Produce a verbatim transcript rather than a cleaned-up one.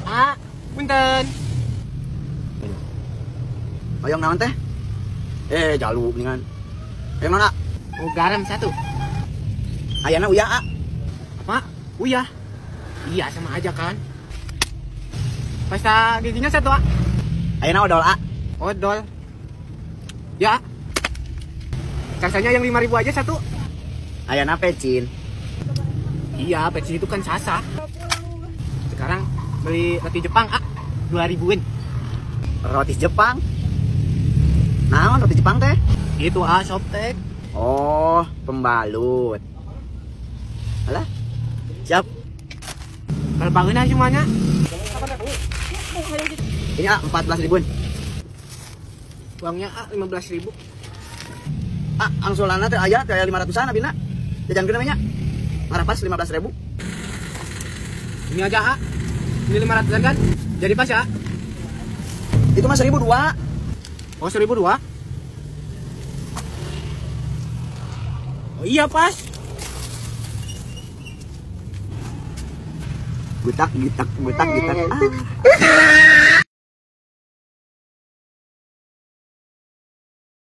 Pak, punten. Oyong naon teh? Eh, jalu dengan. Yang mana? Oh, garam satu. Ayana uya a. Apa? Uyah. Iya, sama aja kan. Pasta giginya satu, ah. Ayana odol a. Odol. Ya. Sasanya yang lima ribu aja satu. Ayana pecin. Iya, peci itu kan sasa. Sekarang beli roti Jepang, ah. dua ribuin. Roti Jepang. Naon roti Jepang teh? Itu, ah, softtek. Oh, pembalut. Alah. Siap. Kalau bangunan semuanya. Ini a empat belas ribuan. Uangnya ah lima belas ribu. Ah, angsulanna teh aya kayak lima ratusan abina. Jajan gede namanya. Ngarapas lima belas ribu. Ini aja, ah. Ini lima ratusan kan? Jadi pas ya? Itu mah seribu dua. Oh, seribu dua. Oh iya pas. Butak, gitak, butak, gitak. Ah.